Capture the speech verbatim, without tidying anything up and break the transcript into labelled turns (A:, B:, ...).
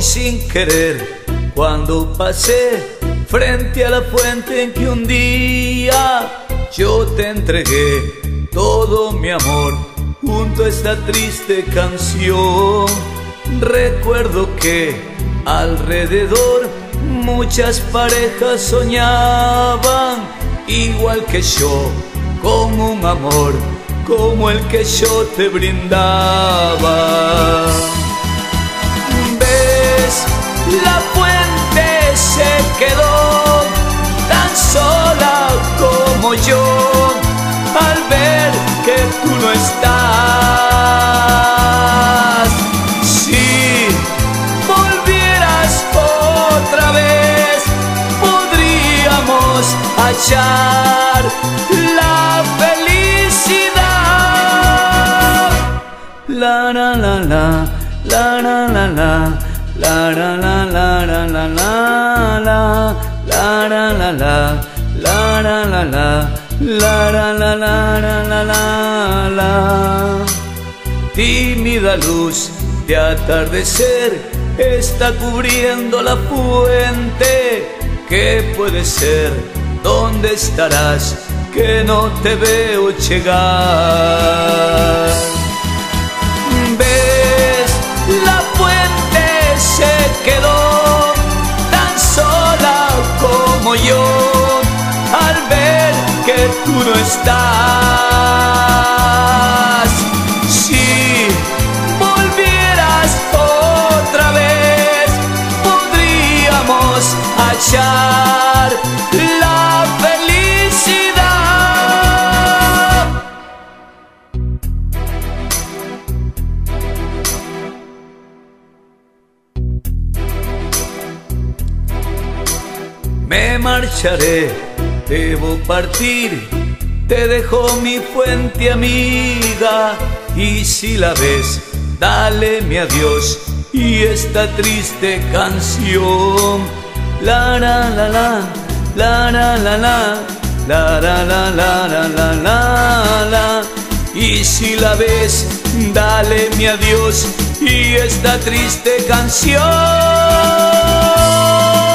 A: sin querer, cuando pasé frente a la fuente en que un día yo te entregué todo mi amor junto a esta triste canción. Recuerdo que alrededor muchas parejas soñaban igual que yo, con un amor como el que yo te brindaba. ¿Ves? La fuente se quedó tan sola como yo al ver que tú no estás. Si volvieras otra vez, podríamos hallar la felicidad. La la la la, la la la la, la la la la la la la, la la la la, la la la la, la la la la la la la. Tímida luz de atardecer está cubriendo la fuente. ¿Qué puede ser? ¿Dónde estarás? Que no te veo llegar. ¿Ves? La fuente se quedó tan sola como yo al ver que tú no estás. Si volvieras otra vez, podríamos hallar la felicidad. Me marcharé, debo partir, te dejo mi fuente amiga, y si la ves, dale mi adiós y esta triste canción. La la la la, la la la la, la la la la la la la la. Y si la ves, dale mi adiós y esta triste canción.